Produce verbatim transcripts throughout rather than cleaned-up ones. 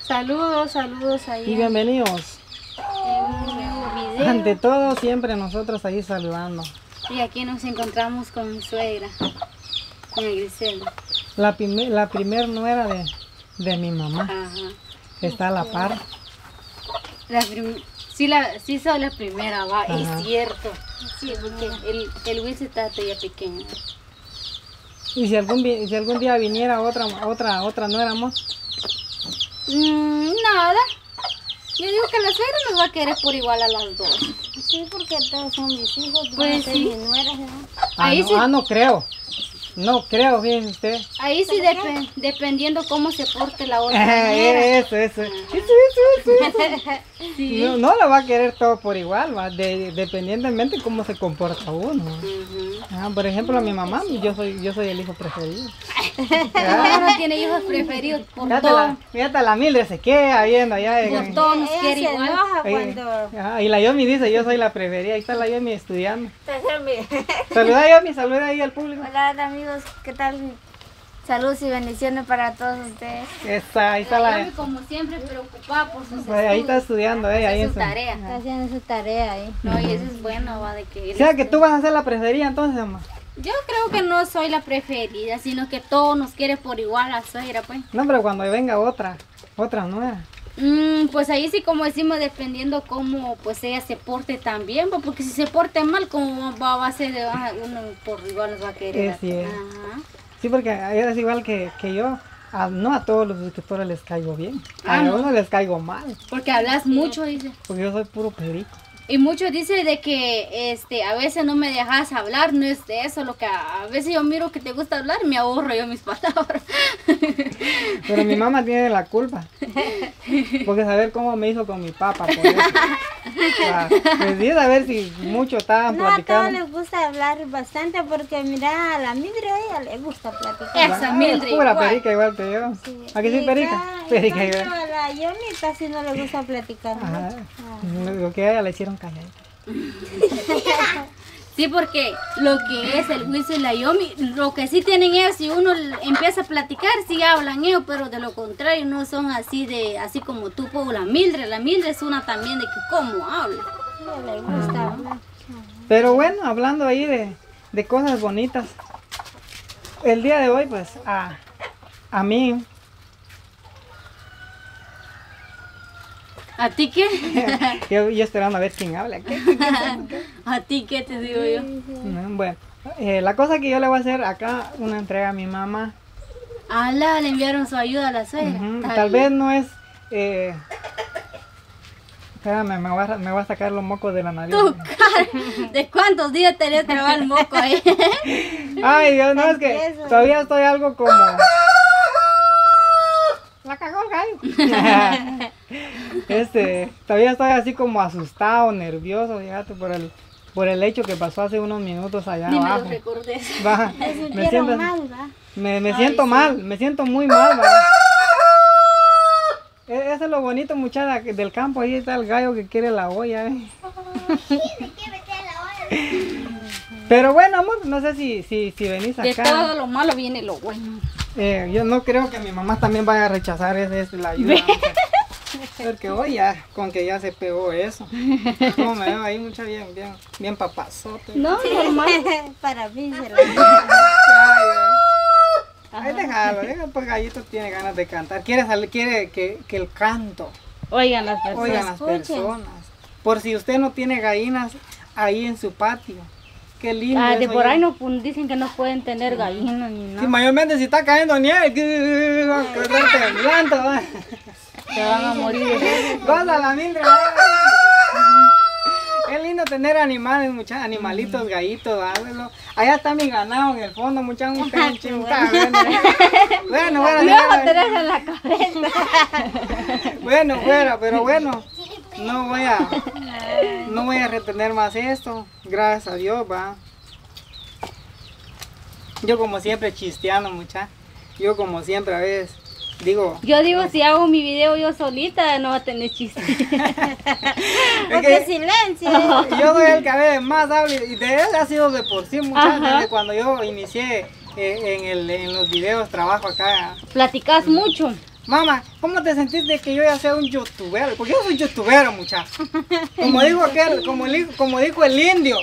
Saludos, saludos ahí. Y bienvenidos. En un nuevo video. Ante todo, siempre nosotros ahí saludando. Y aquí nos encontramos con mi suegra, con Griselda. La, primer, la primer nuera de, de mi mamá. Ajá. Está a la par. La prim- sí, la, sí soy la primera, va, Ajá. es cierto. Sí, porque el, el Will está todavía pequeño. Y si algún, vi- si algún día viniera otra otra otra nuera, amor. Mm, nada. Yo digo que la suegra nos va a querer por igual a las dos. Sí, porque todos son mis hijos, Pues van a ser sí. mis nueras, ¿no? Ah, Ahí no, sí. ah, no creo. No creo, fíjense usted. Ahí sí depe- dependiendo cómo se porte la otra nuera. Eso, eso. Eso, eso, eso, eso. Sí. No, no la va a querer todo por igual, va, de, dependientemente cómo se comporta uno. Ujú. Ah, por ejemplo, a mi mamá, yo soy yo soy el hijo preferido. Ahora no tiene hijos preferidos por Fíjate todo. la, fíjate la Mildred se queda viendo allá. Por en- todo nos Ella quiere se igual. enoja ahí. cuando... Ajá, y la Yomi dice, yo soy la preferida. Ahí está la Yomi estudiando. Hola Saluda Yomi, saluda ahí al público. amigos, ¿qué tal? Saludos y bendiciones para todos ustedes. Esa, ahí está La la... Yomi, como siempre, preocupada por sus Pues ahí está estudios, estudiando ella. Ahí hace en su su- tarea. Está haciendo su tarea ahí. No, y eso es bueno, va, de que... O sea que tú vas a ser la preferida entonces, mamá. Yo creo que no soy la preferida, sino que todos nos quiere por igual a suegra, pues. No, pero cuando venga otra, otra nueva. Mm, pues ahí sí, como decimos, dependiendo cómo pues ella se porte también, pues, porque si se porte mal, como va, va a ser ah, uno por igual nos va a querer. Es cierto. Ajá. Sí, porque es igual que, que yo. A- no a todos los suscriptores les caigo bien. A Ah, no. uno les caigo mal. Porque hablas mucho, dice. Porque yo soy puro perico. Y muchos dicen de que este a veces no me dejas hablar, no es de eso, lo que a, a veces yo miro que te gusta hablar y me ahorro yo mis palabras. Pero mi mamá tiene la culpa. Porque saber cómo me hizo con mi papá. Por eso. Ah, pues sí, a ver si mucho estaban No, a todos platicando. les gusta hablar bastante porque mira, a la Mildred a ella le gusta platicar. Esa Ah, Mildred es pura igual. perica igual que yo. Sí. ¿A que sí, Y perica? ca- Perica en igual. cambio, a la Yomi casi no le gusta platicar. ¿no? Ajá. Ah. Lo que a ella le hicieron callar. Sí, porque lo que es el Wilson y la Yomi, lo que sí tienen ellos, si uno l- empieza a platicar, sí hablan ellos, pero de lo contrario no son así de así como tú, como la Mildred. La Mildred es una también de que cómo habla. A ella le gusta hablar. Pero bueno, hablando ahí de, de cosas bonitas. El día de hoy, pues, a, a mí, ¿A ti qué? yo, yo esperando a ver quién habla. ¿Qué? ¿A ti qué te digo yo? No, bueno, eh, la cosa que yo le voy a hacer acá, una entrega a mi mamá. Ala, le enviaron su ayuda a la suegra. Ujú, Está Tal bien. vez no es... Eh, espérame, me voy, a, me voy a sacar los mocos de la nariz. Tu cara, ¿de cuántos días te le traba el moco ahí? Ay, Dios, no, es que Empiezo. todavía estoy algo como... La cagó el gallo. Este, todavía estoy así como asustado, nervioso, fíjate, por el, por el hecho que pasó hace unos minutos allá Ni me lo abajo. recordes. Va, Se me sintieron siento, mal, ¿va? me, me Ay, siento sí. mal, me siento muy mal, va. E- Eso es lo bonito, muchacha, que del campo, ahí está el gallo que quiere la olla, eh. Pero bueno, amor, no sé si, si, si venís De acá. todo lo malo viene lo bueno. Eh, yo no creo que mi mamá también vaya a rechazar ese, ese, la ayuda. Porque hoy ya, con que ya se pegó eso. Como me veo ahí mucha bien, bien, bien papazote. No, normal. Para mí se la... Ay, Ahí déjalo, déjalo, pues Gallito tiene ganas de cantar. Quiere salir, quiere que, que el canto Oigan las personas. oigan las escuchen. personas. Por si usted no tiene gallinas ahí en su patio. Qué lindo. Ah, de eso, por yo- ahí no pun- dicen que no pueden tener gallinas ni Sí, nada. mayormente si está cayendo nieve, que que está temblando. ¿va? Se van a morir. Goza la Mildred. Es lindo tener animales, muchachos, animalitos, gallitos, ¿verdad? Allá está mi ganado en el fondo, muchachos, un pinche, un bueno. Bueno, bueno, Me va a señora, tener en la cabeza. bueno, fuera, pero bueno, no voy a, no voy a retener más esto, gracias a Dios, va. Yo como siempre chisteando, muchachos, yo como siempre a veces digo, Yo digo, si hago mi video yo solita, no va a tener chiste. es Porque que silencio. yo soy el que a veces más habla y de él ha sido de por sí, muchachos, Ajá. desde cuando yo inicié eh, en, el, en los videos, trabajo acá. Platicas mucho. mamá, ¿cómo te sentiste que yo ya sea un youtuber? Porque yo soy youtuber, muchacho. Como dijo aquel, como, li- como dijo el indio,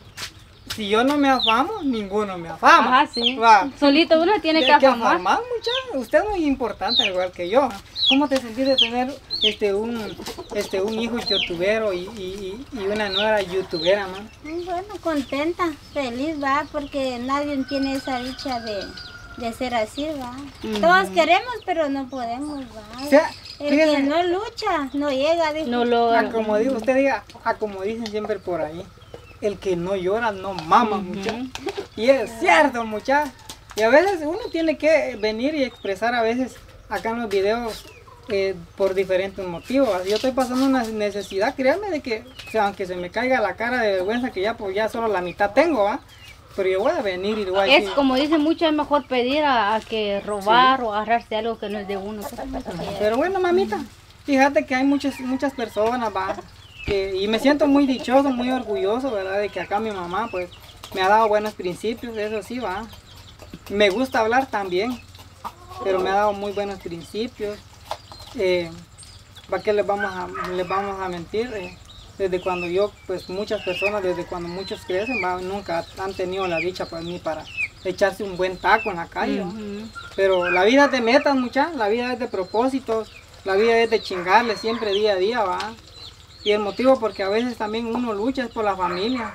si yo no me afamo, ninguno me afama. Ajá, sí. Va. Solito uno tiene que Hay que afamar. afamar, muchacho. Usted es muy importante, al igual que yo. ¿Cómo te sentís de tener este un este un hijo youtubero y, y, y una nueva youtubera, man? Bueno, contenta, feliz, va, porque nadie tiene esa dicha de, de ser así, va. Ujú. Todos queremos, pero no podemos, va. O sea, El fíjese, que no lucha, no llega, dijo. No lo a como digo, usted diga, a como dicen siempre por ahí, el que no llora no mama, muchacho. Y es cierto, muchacho. Y a veces uno tiene que venir y expresar a veces acá en los videos eh, por diferentes motivos. Yo estoy pasando una necesidad, créanme de que, o sea, aunque se me caiga la cara de vergüenza que ya pues ya solo la mitad tengo, ¿va? Pero yo voy a venir y le voy a Es decir. como dicen mucho, es mejor pedir a, a que robar o agarrarse algo que no es de uno. Pero bueno, mamita, fíjate que hay muchas muchas personas, va, que, y me siento muy dichoso, muy orgulloso, ¿verdad? De que acá mi mamá, pues, me ha dado buenos principios, eso sí, va. Me gusta hablar también, pero me ha dado muy buenos principios. Eh, ¿Para qué les vamos a, les vamos a mentir? Eh, desde cuando yo, pues muchas personas, desde cuando muchos crecen, va, nunca han tenido la dicha para mí para echarse un buen taco en la calle. ¿va? Ujú. Pero la vida es de metas, muchachos, la vida es de propósitos, la vida es de chingarle siempre día a día, va. Y el motivo porque a veces también uno lucha es por la familia.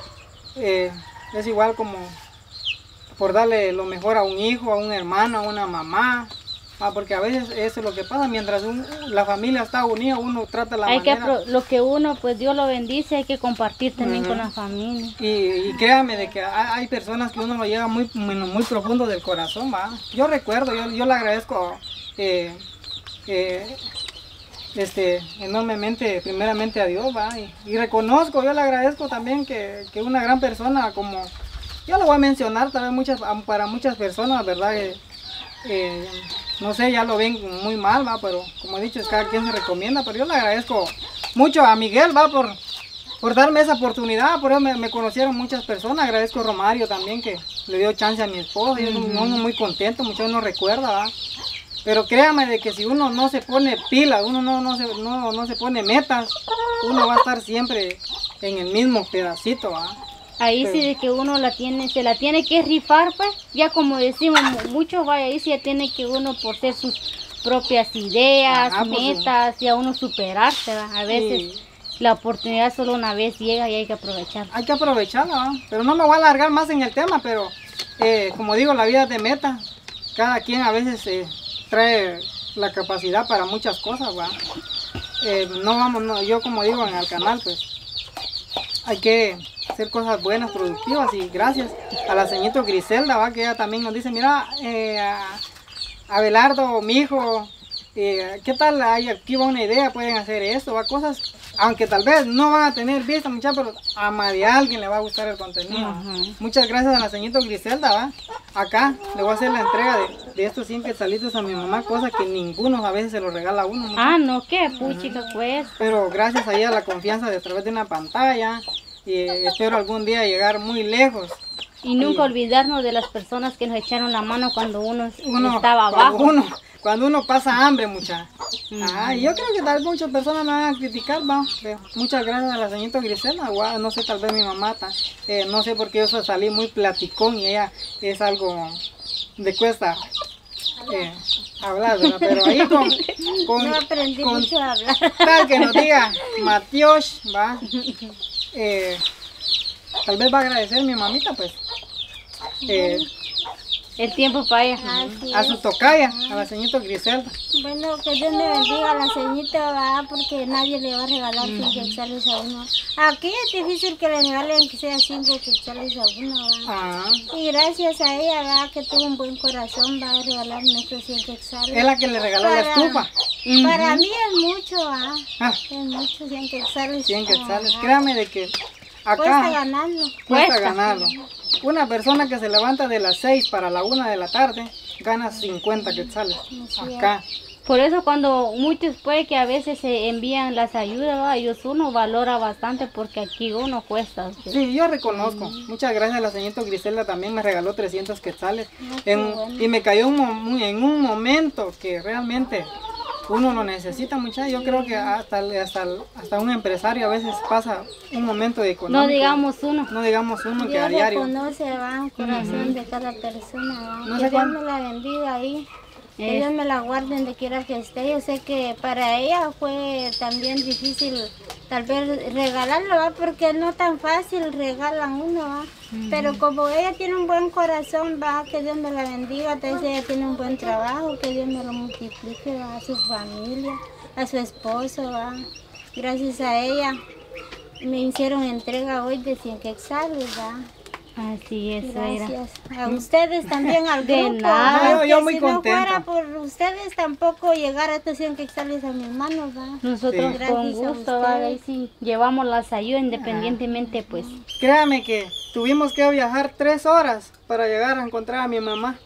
Eh, es igual como por darle lo mejor a un hijo, a un hermano, a una mamá. Ah, porque a veces eso es lo que pasa, mientras un- la familia está unida, uno trata la Hay que manera. apro- lo que uno, pues Dios lo bendice, hay que compartir también Ujú. con la familia. Y, y créame de que hay, hay personas que uno lo llega muy, muy, muy profundo del corazón, ¿va? Yo recuerdo, yo, yo le agradezco eh, eh, este, enormemente, primeramente a Dios, ¿va? Y, y reconozco, yo le agradezco también que, que una gran persona como, yo lo voy a mencionar tal vez muchas, para muchas personas, ¿verdad? Eh, eh, no sé, ya lo ven muy mal, ¿va? Pero como he dicho, es cada quien se recomienda, pero yo le agradezco mucho a Miguel, ¿va? Por, por darme esa oportunidad, por eso me, me conocieron muchas personas, agradezco a Romario también que le dio chance a mi esposa, y uno, uno muy contento, mucho uno recuerda, ¿va? Pero créame de que si uno no se pone pila, uno no, no, se, no, no se pone metas, uno va a estar siempre en el mismo pedacito, ¿va? Ahí sí Sí. de que uno la tiene, se la tiene que rifar, pues, ya como decimos, mu- muchos vaya ahí sí ya tiene que uno por ser sus propias ideas, Ajá, pues, sí. metas, y a uno superarse, ¿va? A veces Sí. la oportunidad solo una vez llega y hay que aprovechar. Hay que aprovecharla, ¿va? Pero no me voy a alargar más en el tema, pero eh, como digo, la vida es de meta. Cada quien a veces eh, trae la capacidad para muchas cosas, ¿va? Eh, no vamos, no, yo como digo en el canal, pues hay que hacer cosas buenas, productivas, y gracias a la señorita Griselda, ¿va? Que ella también nos dice, mira, eh, a- Abelardo, mi hijo, eh, ¿qué tal? Hay aquí va una idea, pueden hacer esto, va, cosas, aunque tal vez no van a tener vista, muchachos, pero a más de alguien le va a gustar el contenido. Ujú. Muchas gracias a la señorita Griselda, ¿va? Acá le voy a hacer la entrega de, de estos cien quetzalitos a mi mamá, cosa que ninguno a veces se lo regala a uno, muchacho. Ah, no, qué puchica, pues. Pero gracias a ella la confianza de a través de una pantalla, y eh, espero algún día llegar muy lejos. Y nunca Sí. olvidarnos de las personas que nos echaron la mano cuando uno, Uno, estaba cuando abajo. Uno, cuando uno pasa hambre, mucha. Ujú. Ah, y yo creo que tal vez muchas personas me van a criticar, va. Pero muchas gracias a la señorita Griselda, guau, no sé, tal vez mi mamá, ta- eh, no sé por qué yo salí muy platicón y ella es algo de cuesta eh, hablar, ¿verdad? Pero ahí con, con, No aprendí con mucho a hablar. tal que nos diga Matios, va, eh, tal vez va a agradecer mi mamita, pues, eh, El tiempo para ella. Así a su es. tocaya, a la señorita Griselda. Bueno, que Dios me bendiga a la ceñita, va, porque nadie le va a regalar cinco quetzales a uno. Aquí es difícil que le regalen que sea cinco quetzales a uno, va. Ah, Y gracias a ella, va, que tuvo un buen corazón, va a regalarme estos cien quetzales. es la que le regaló la Para- estufa. Para mí es mucho, va. Ah, Es mucho, cien quetzales. cien quetzales. Ajá. Créame de que Cuesta acá ganarlo. cuesta Cuesta. ganarlo. Una persona que se levanta de las seis para la una de la tarde gana cincuenta quetzales. Así es. Acá. Por eso cuando muchos puede que a veces se envían las ayudas, ¿va? Ellos uno valora bastante porque aquí uno cuesta. ¿Sí? Sí, yo reconozco. Muchas gracias a la señorita Griselda, también me regaló trescientos quetzales. Ah, qué En- bueno. y me cayó un mo- en un momento que realmente uno lo necesita, muchachos. Yo creo que hasta, hasta, hasta un empresario a veces pasa un momento de económico. No digamos uno. No digamos uno que a Dios diario. reconoce, va, el corazón de cada persona, va. No Que sé Dios cuán- me la bendiga ahí. Que Es- Dios me la guarde donde quiera que esté. Yo sé que para ella fue también difícil tal vez regalarlo, ¿va? Porque no tan fácil regalan uno, ¿va? Pero como ella tiene un buen corazón, va, que Dios me la bendiga. Entonces ella tiene un buen trabajo, que Dios me lo multiplique, va, a su familia, a su esposo, va. Gracias a ella me hicieron entrega hoy de cien quetzales, va. Así es, Zaira. Gracias. A ustedes también, al De grupo. nada. ¿va? Yo- yo Que muy si contento. no fuera por ustedes, tampoco llegar a estos cien quetzales a mis manos, ¿va? Nosotros Sí. con Gracias a gusto, ¿va? ustedes. Ahí sí llevamos las ayudas independientemente, pues. Créame que tuvimos que viajar tres horas para llegar a encontrar a mi mamá.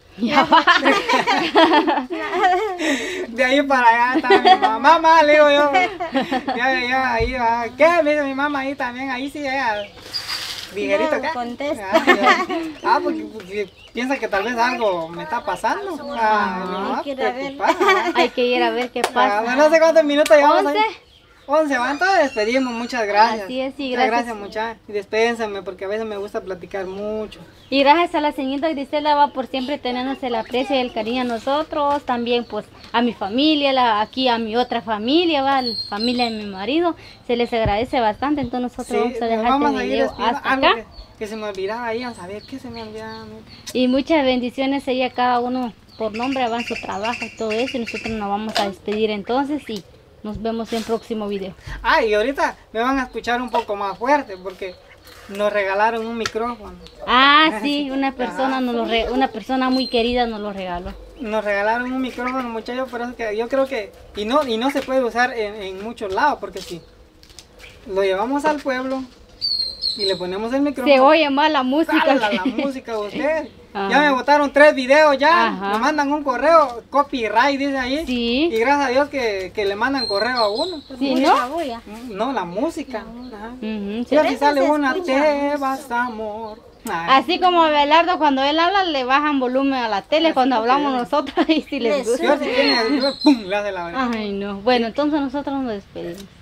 De ahí para allá está mi mamá. Mamá, le digo yo. Ya, ya, ahí va. ¿Qué? Me dice mi mamá ahí también. Ahí sí, ella. Ligerito No, acá. contesta. Ah, ya. Ah, porque, porque piensa que tal vez algo me está pasando. Ah, mi mamá quiere ver. preocupada, ¿verdad? Hay que ir a ver qué Ah, pasa. bueno, no sé cuántos minutos llevamos ahí. ¿Once? once, van, entonces despedimos, muchas gracias. Así es, sí, muchas gracias. gracias, muchachos. Y despédenseme porque a veces me gusta platicar mucho. Y gracias a la señorita Griselda va por siempre tenernos el aprecio y el cariño a nosotros, también pues a mi familia, la, aquí a mi otra familia, va, la familia de mi marido, se les agradece bastante, entonces nosotros vamos a nos dejar vamos este a ir video despidiendo. hasta Algo acá. que, que se me olvidaba ahí, a saber qué se me olvidaba. Y muchas bendiciones ahí a cada uno por nombre, va en su trabajo y todo eso, y nosotros nos vamos a despedir entonces y nos vemos en el próximo video. Ah, y ahorita me van a escuchar un poco más fuerte porque nos regalaron un micrófono. Ah, sí, una persona, nos lo re- una persona muy querida nos lo regaló. Nos regalaron un micrófono, muchachos, pero es que yo creo que y no y no se puede usar en, en muchos lados porque si lo llevamos al pueblo y le ponemos el micrófono, Se oye más la música. ¡jala que- la música de usted. Ajá. Ya me botaron tres videos ya, Ajá. me mandan un correo, copyright dice ahí. Sí. Y gracias a Dios que, que le mandan correo a uno. Sí, Mucha ¿no? bulla. No, la música. Ajá. Ujú, Y sí. así eso sale se una, escucha. te vas amor. Ay. Así como Abelardo cuando él habla le bajan volumen a la tele, cuando hablamos nosotros y si les Les gusta. Yo si tiene, pum, le hace la verdad. Ay no, bueno entonces nosotros nos despedimos.